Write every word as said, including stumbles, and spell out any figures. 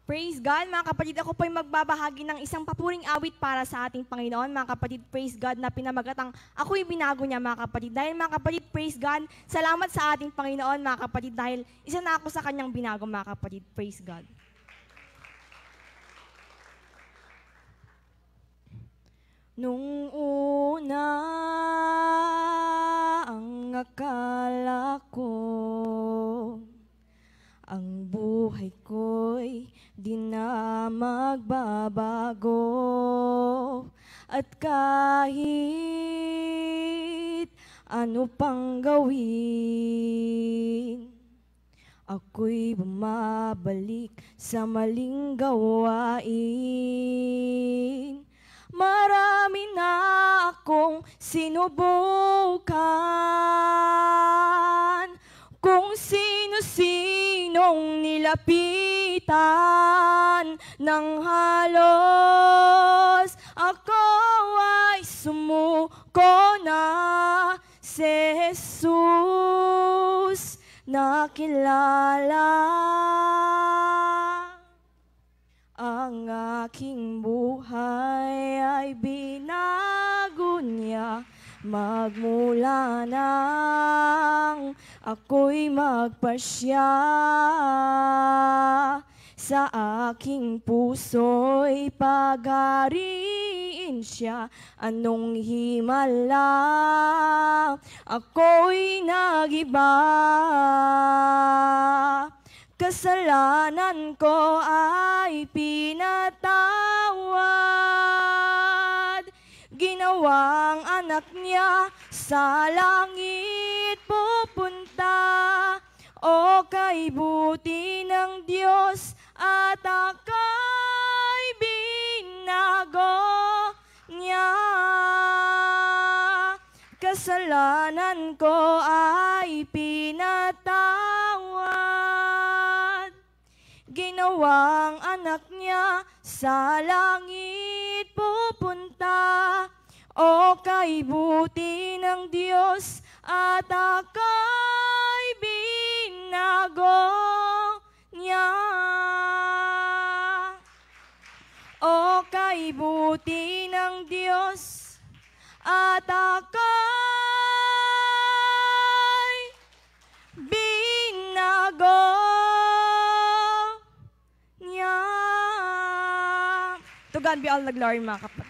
Praise God, mga kapatid. Ako po'y magbabahagi ng isang papuring awit para sa ating Panginoon, mga kapatid. Praise God na pinamagatang ako'y binago niya, mga kapatid. Dahil, mga kapatid, praise God, salamat sa ating Panginoon, mga kapatid, dahil isa na ako sa kanyang binago, mga kapatid. Praise God. Nung una ang akala ko, ang buhay ko'y di na magbabago, at kahit ano pang gawin, ako'y bumabalik sa maling gawain. Marami na akong sinubukan, kung sino-sinong nilapitan ng halos, ako ay sumuko na. Si Jesus nakilala ang aking buhay, ay binago niya. Magmula nang ako'y magpasya, sa aking puso'y pagariin siya. Anong himala, ako'y nagiba. Kasalanan ko ay pinatawad, ginawang anak niya sa langit pupunta. O kay buti ng Diyos at ako'y binago niya. Kasalanan ko ay pinatawad, ginawang anak niya sa langit pupunta. O kay buti ng Diyos at ako'y binago niya. O kay buti ng Diyos at ako'y binago niya. To God be all the glory, mga kapatid.